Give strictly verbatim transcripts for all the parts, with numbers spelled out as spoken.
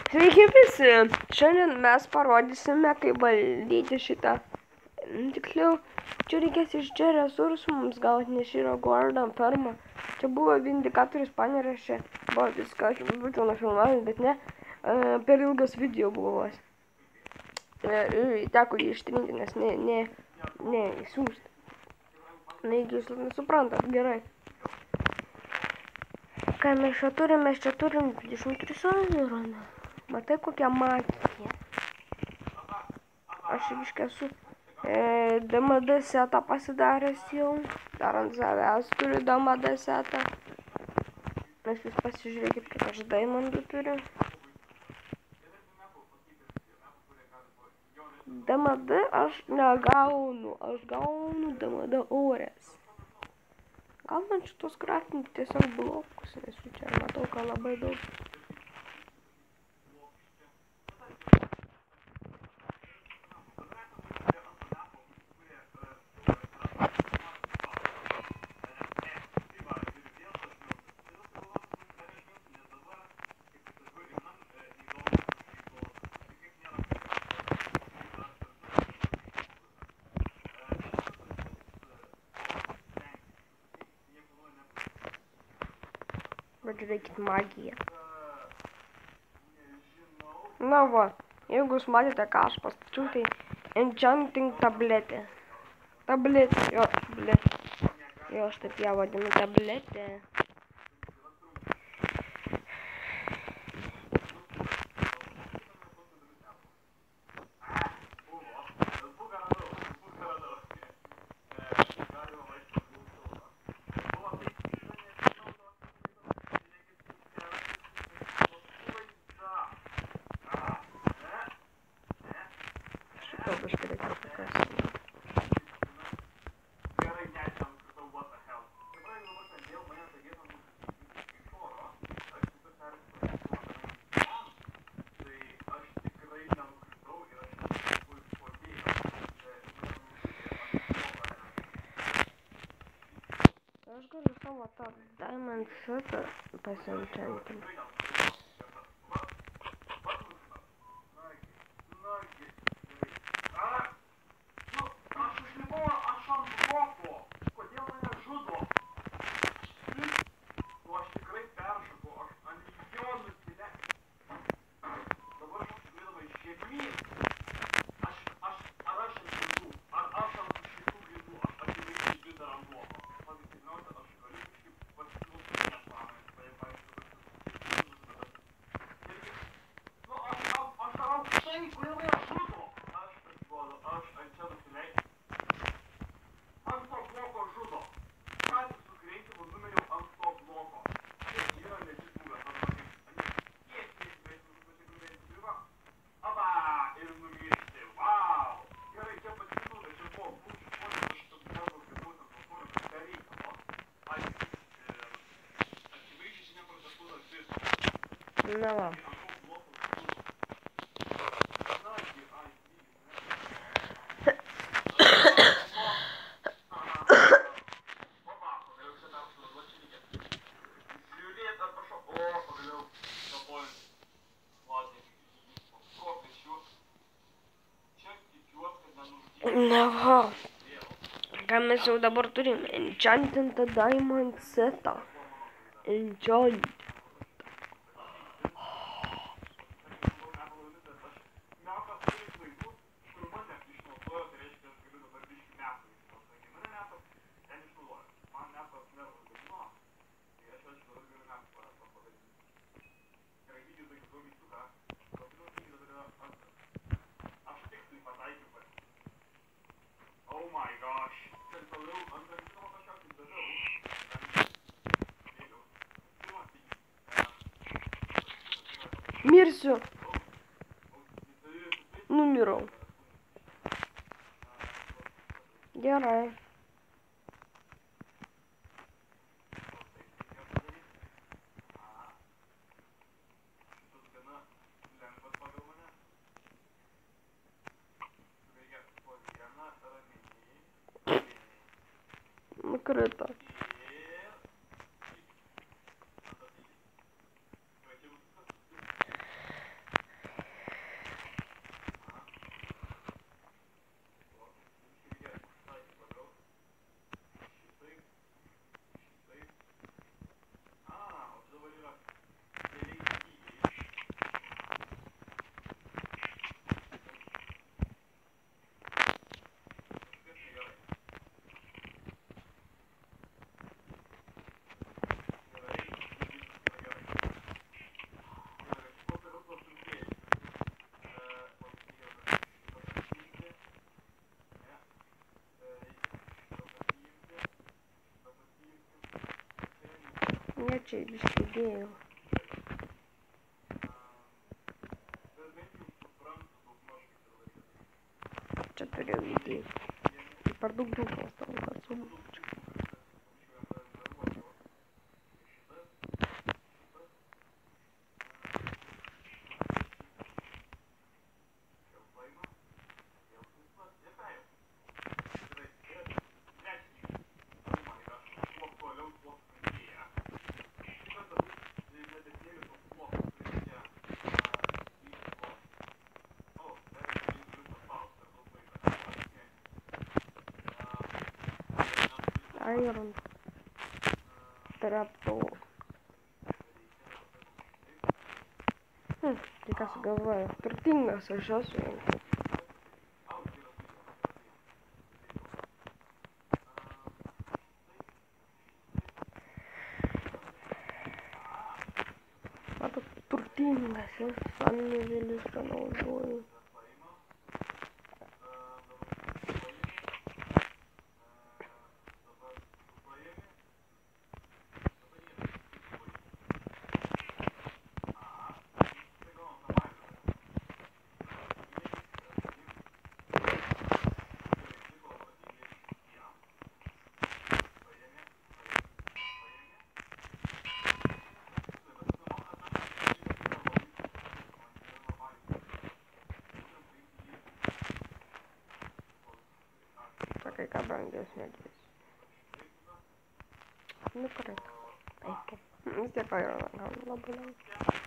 Sveiki visi! Šiandien mes parodysime, kaip valdyti šitą. Tiksliau, čia reikės iš čia resursų mums gauti, nes yra Gordon ferma. Čia buvo vindikatorius panerašė. Buvo viską, aš būčiau nufilmavęs, bet ne. E, per ilgas video buvo. E, teko jį ištrinti, nes ne, ne, ne, įsiųsti. Na, jeigu jūs nesuprantat, gerai. Ką mes čia turim, mes čia turim dvidešimt tris eurų. Matai, kokia magija. Aš iškai esu e, D M D setą pasidaręs jau. Dar ant savęs turiu D M D setą. Nes jūs pasižiūrėkit, kaip aš diamondų turiu. D M D aš negaunu, aš gaunu D M D ores. Gal man šitos kraftinti tiesiog blokus, nes jų čia matau, ką labai daug. Bet žiūrėkit magiją. Na va, jeigu jūs matėte, ką aš pastačiau, tai enchanting tabletė. Tabletė, jo, tabletė. Jo, aš taip ją vadinu, tabletė. Aš galiu savo tą diamond setą pasinchantinti. Na va. Na va. Ką mes jau dabar turim? Enchantintą diamond setą. Enchant. Mirsiu. Numirau. Gerai. Nukrito. Ne, čia biškį dėjau. Čia turėjau įdėti. Tai per daug daug pastovų, kad sumučiau. Iron trapdoor. Hm, tai ką sugalvoju, turtingas aš esu. Matot, turtingas esu, anvežėlis ką naudoju. Sakai, ką brangios medės. Nu, karai. Eikė. Vis tiek Ironą gaunu labai lengvai.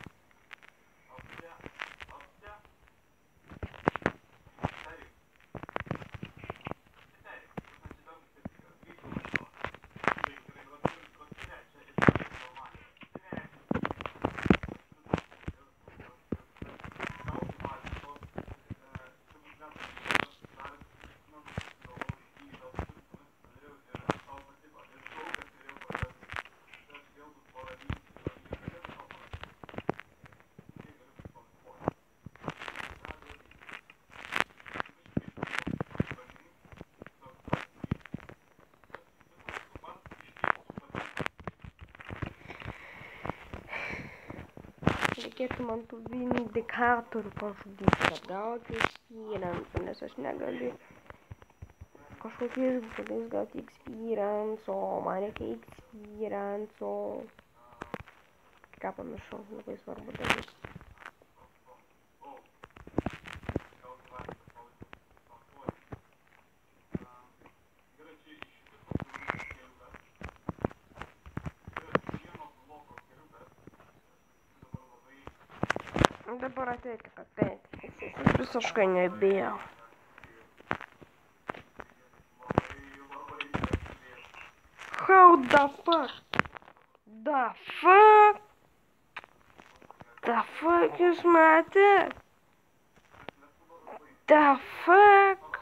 Reikėtų man tų vindikatorių pažudyti, kad gauti experience, nes aš negaliu kažkokiais būdais gauti experience, o man reikia experience, o ką pamiršau, labai svarbu dalykas. Dabar ateikit, ateikit. Aš visiškai nebijau. How the fuck? The fuck? The fuck jūs matėt? The fuck?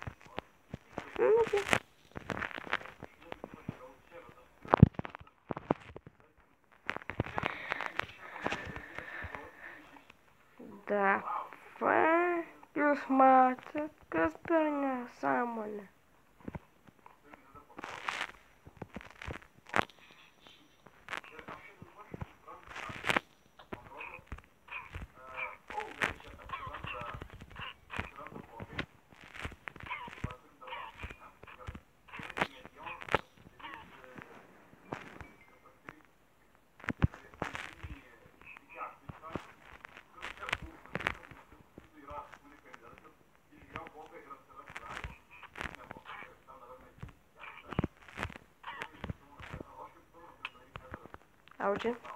The fuck? Jūs matėt, kas per nesąmonė? Audžia.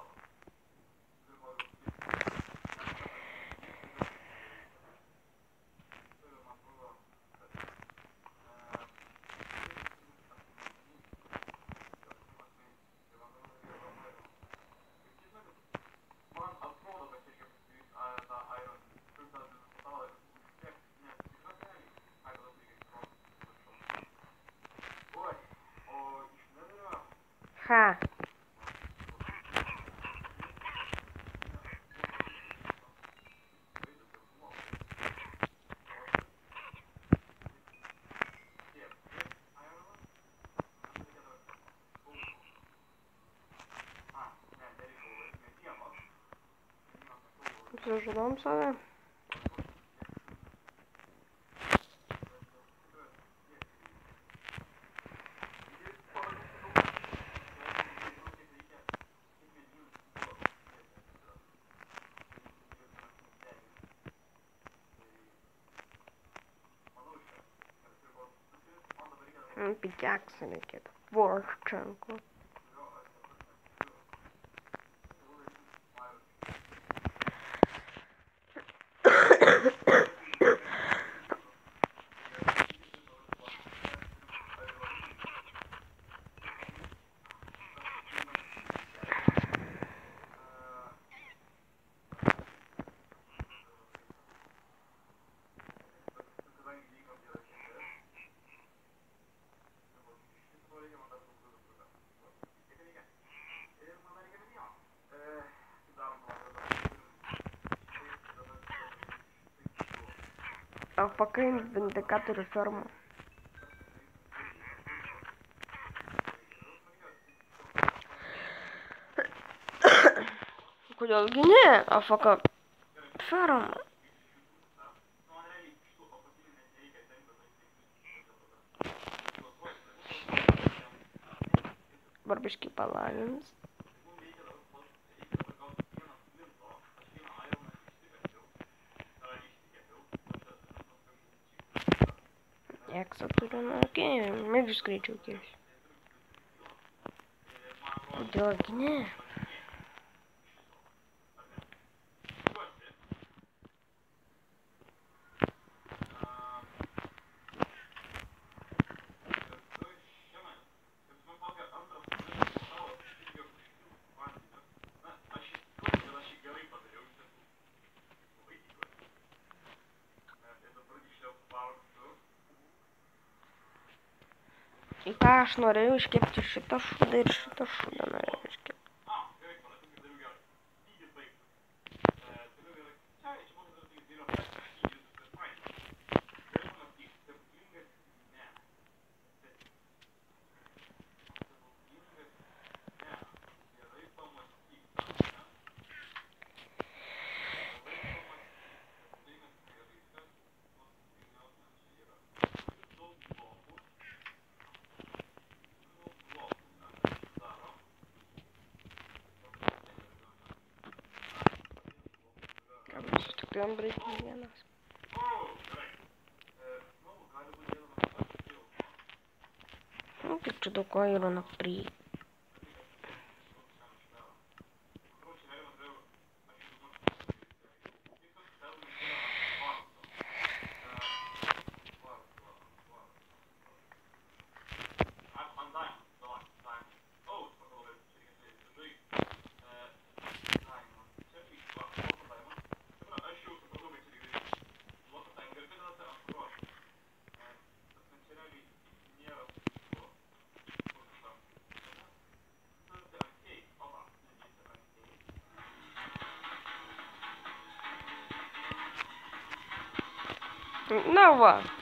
Ha. Sužalom save. Pickaxe reikėtų. Vorčenko. А покинь віндикатор ферму. Kodėl gi ne? Afaka ferma. Barbiškai palavins. Eksą turiu, nu, okei, medžius greičiau kirsiu. Kodėl gi ne? Į ką aš norėjau iškepti šitą šūdą ir šitą šūdą norėjau iškepti. Tikrai brėžti vienas. Nu, tik čia daug ko yra napry. Na va.